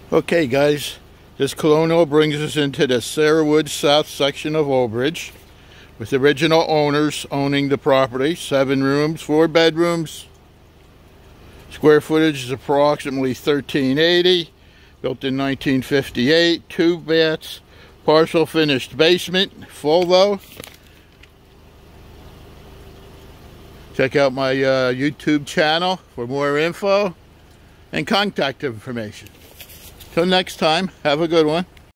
Okay guys, this colonial brings us into the Sayrewood south section of Old Bridge, with original owners owning the property. 7 rooms, 4 bedrooms. Square footage is approximately 1380. Built in 1958. 2 baths. Partial finished basement. Full though. Check out my YouTube channel for more info and contact information. Till next time, have a good one.